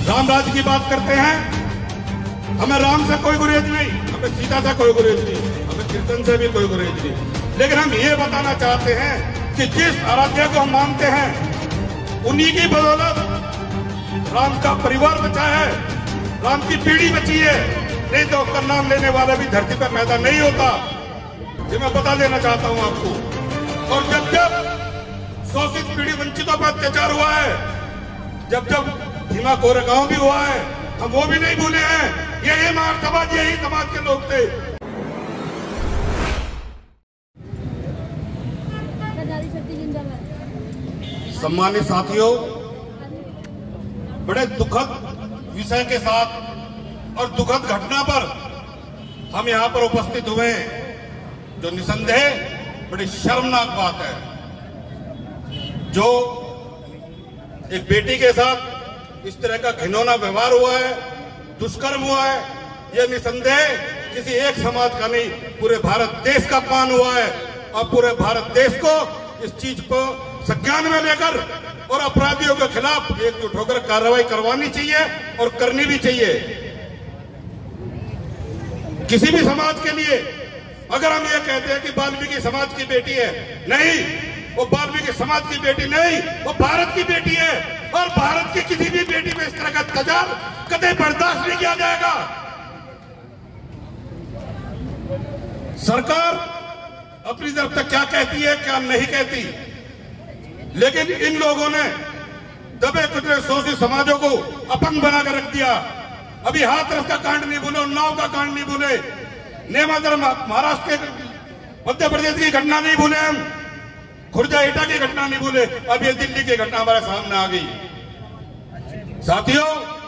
राम राज्य की बात करते हैं, हमें राम से कोई गुरेज नहीं, हमें सीता से कोई गुरेज नहीं, हमें कृष्ण से भी कोई गुरेज नहीं। लेकिन हम ये बताना चाहते हैं कि जिस आराध्य को हम मानते हैं उन्हीं की बदौलत राम का परिवार बचा है, राम की पीढ़ी बची है, नहीं तो उसका नाम लेने वाला भी धरती पर पैदा नहीं होता। ये मैं बता देना चाहता हूं आपको। और जब जब शोषित पीढ़ी वंचितों पर अत्याचार हुआ है, जब जब भीमा कोरेगांव भी हुआ है, हम वो भी नहीं भूले हैं। यही हमारा समाज, यही समाज के लोग थे। सम्मानित साथियों, बड़े दुखद विषय के साथ और दुखद घटना पर हम यहाँ पर उपस्थित हुए, जो निसंदेह बड़ी शर्मनाक बात है। जो एक बेटी के साथ इस तरह का घिनौना व्यवहार हुआ है, दुष्कर्म हुआ है, यह निसंदेह किसी एक समाज का नहीं, पूरे भारत देश का अपमान हुआ है। और पूरे भारत देश को इस चीज को संज्ञान में लेकर और अपराधियों के खिलाफ एकजुट होकर कार्रवाई करवानी चाहिए और करनी भी चाहिए। किसी भी समाज के लिए अगर हम ये कहते हैं कि वाल्मीकि समाज की बेटी है, नहीं, वो वाल्मीकि समाज की बेटी नहीं, वो भारत की बेटी है। और भारत की किसी भी बेटी में इस तरह का अत्याचार कतई बर्दाश्त नहीं किया जाएगा। सरकार अपनी तरफ तक क्या कहती है, क्या नहीं कहती, लेकिन इन लोगों ने दबे कुचले शोषित समाजों को अपंग बनाकर रख दिया। अभी हाथरस का कांड नहीं भूले, उन्नाव का कांड नहीं भूले, नेमातर महाराष्ट्र के मध्य प्रदेश की घटना नहीं भूले, हम खुर्जा एटा की घटना नहीं भूले, अब ये दिल्ली की घटना हमारे सामने आ गई। साथियों,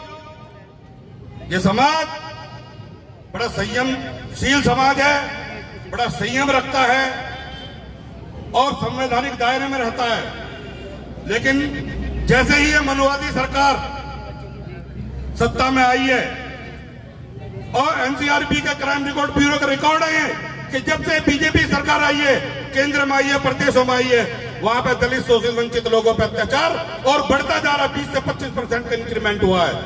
ये समाज बड़ा संयमशील समाज है, बड़ा संयम रखता है और संवैधानिक दायरे में रहता है। लेकिन जैसे ही ये मनुवादी सरकार सत्ता में आई है और एनसीआरबी का क्राइम रिकॉर्ड ब्यूरो का रिकॉर्ड है कि जब से बीजेपी सरकार आई है, केंद्र में आई है, प्रदेशों में आई है, वहां पे दलित शोषित वंचित लोगों पर अत्याचार और बढ़ता जा रहा, 20 से 25% का इंक्रीमेंट हुआ है।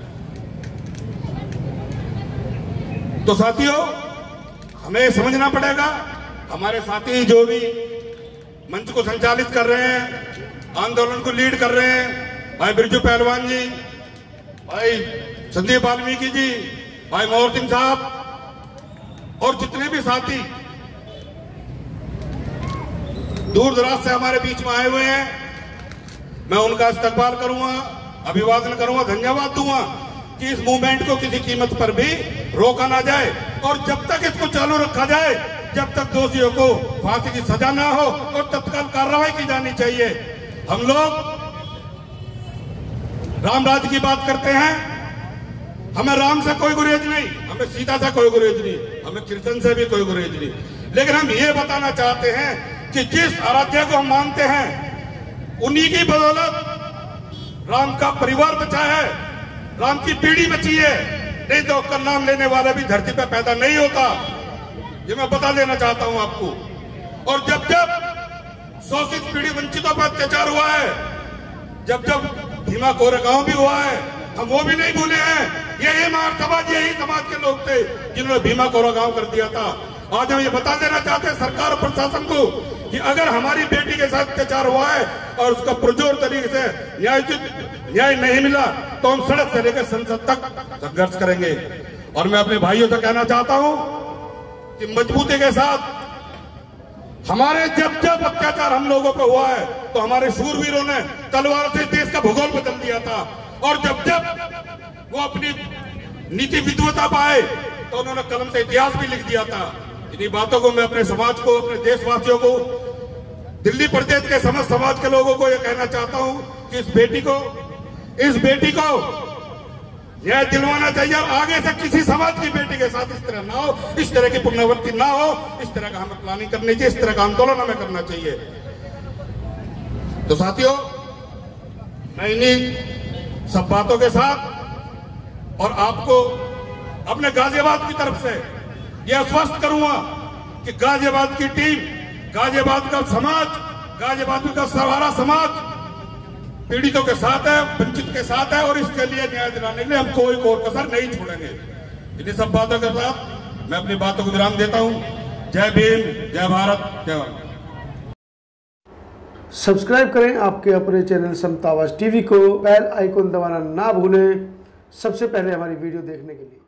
तो साथियों, हमें समझना पड़ेगा, हमारे साथी जो भी मंच को संचालित कर रहे हैं, आंदोलन को लीड कर रहे हैं, भाई बिरजू पहलवान जी, भाई संदीप वाल्मीकि जी, भाई मोहर सिंह साहब और जितने भी साथी दूर दराज से हमारे बीच में आए हुए हैं, मैं उनका इस्तकबाल करूंगा, अभिवादन करूंगा, धन्यवाद दूंगा कि इस मूवमेंट को किसी कीमत पर भी रोका ना जाए और जब तक इसको चालू रखा जाए, जब तक दोषियों को फांसी की सजा ना हो और तत्काल कार्रवाई की जानी चाहिए। हम लोग राम राज्य की बात करते हैं, हमें राम से कोई गुरेज नहीं, हमें सीता से कोई गुरेज नहीं, हमें कृष्ण से भी कोई गुरेज नहीं। लेकिन हम ये बताना चाहते हैं कि जिस आराध्य को हम मानते हैं उन्हीं की बदौलत राम का परिवार बचा है, राम की पीढ़ी बची है, नहीं तो उसका नाम लेने वाला भी धरती पर पैदा नहीं होता। ये मैं बता देना चाहता हूं आपको। और जब जब शोषित पीढ़ी वंचितों पर अत्याचार हुआ है, जब जब भीमा कोरेगांव भी हुआ है, हम वो भी नहीं भूले हैं। यही हमारा समाज, यही समाज के लोग थे जिन्होंने भीमा कोरेगांव कर दिया था। आज हम ये बता देना चाहते हैं सरकार और प्रशासन को कि अगर हमारी बेटी के साथ अत्याचार हुआ है और उसका पुरजोर तरीके से न्याय नहीं मिला तो हम सड़क से लेकर संसद तक संघर्ष करेंगे। और मैं अपने भाइयों से कहना चाहता हूं कि मजबूती के साथ हमारे जब जब अत्याचार हम लोगों पर हुआ है तो हमारे शूरवीरों ने तलवार से देश का भूगोल बदल दिया था। और जब जब वो अपनी नीति विद्वता पाए तो उन्होंने कलम से इतिहास भी लिख दिया था। इन्हीं बातों को मैं अपने समाज को, अपने देशवासियों को, दिल्ली प्रदेश के समस्त समाज के लोगों को यह कहना चाहता हूं कि इस बेटी को न्याय दिलवाना चाहिए और आगे से किसी समाज की बेटी के साथ इस तरह ना हो, इस तरह की पुनरावृत्ति ना हो, इस तरह का हमें प्लानिंग करनी चाहिए, इस तरह का आंदोलन हमें करना चाहिए। तो साथियों, मैं इन्हीं सब बातों के साथ और आपको अपने गाजियाबाद की तरफ से यह आश्वस्त करूंगा कि गाजियाबाद की टीम, गाजियाबाद का समाज, गाजियाबाद का सारा समाज पीड़ितों के साथ है, वंचित के साथ है और इसके लिए न्याय दिलाने के लिए हम कोई कोर कसर नहीं छोड़ेंगे। इन्हीं सब बातों के साथ मैं अपनी बातों को विराम देता हूं। जय भीम, जय भारत, जय भारत। सब्सक्राइब करें आपके अपने चैनल समता आवाज टीवी को, बेल आइकन दबाना ना भूलें सबसे पहले हमारी वीडियो देखने के लिए।